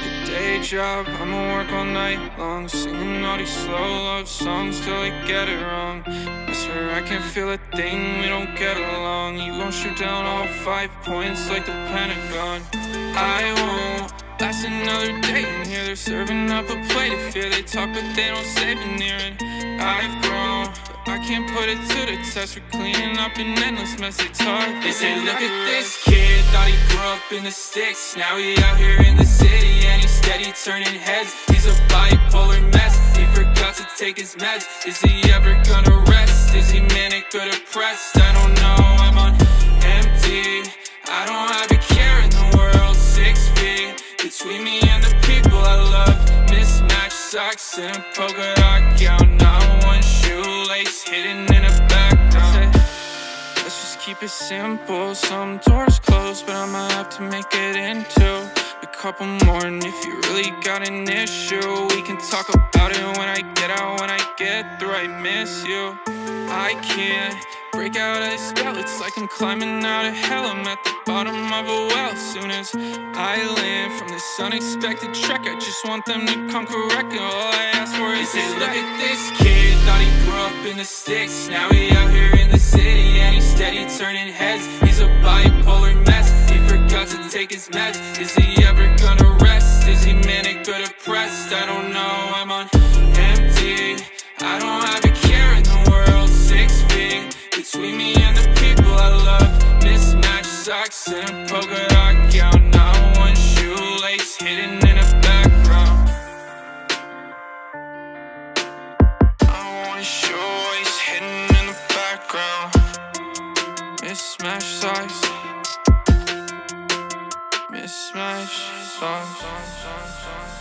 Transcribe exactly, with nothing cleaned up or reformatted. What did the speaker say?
a day job, I'ma work all night long, singing all these slow love songs till I get it wrong. I swear I can't feel a thing, we don't get along. You gon' shoot down all five points like the Pentagon. I won't last another day in here. They're serving up a plate of fear. They talk but they don't say veneer. And I've grown, but I can't put it to the test. We're cleaning up an endless mess. They talk, they say look at this kid, thought he grew up in the sticks. Now he out here in the city and he's steady turning heads. He's a bipolar mess, he forgot to take his meds. Is he ever gonna rest? Is he manic or depressed? I don't know, I'm on empty. I don't have a care in the world. Six feet between me and the people I love. Mismatched socks and a polka dot gown. Not one shoelace hidden in a background. Let's just keep it simple. Some doors closed, but I'ma have to make it into a couple more. And if you really got an issue, we can talk about it when I get out. When I get through, I miss you. I can't break out of this spell. It's like I'm climbing out of hell. I'm at the bottom of a well. Soon as I land from this unexpected trek, I just want them to come correct. And all I ask for is this. Look at this kid, thought he grew up in the sticks. Now he out here in the city and he's steady turning heads. He's a bipolar mess, he forgot to take his meds. Is he ever gonna rest? Is he manic or depressed? I don't know, I'm on empty. I don't have a care in the world. Six feet between me and the people I love. Mismatched socks and a polka dot gown. Not one shoelace hidden in a background. Not one shoelace hidden in the background. Mismatched socks. Mismatched socks.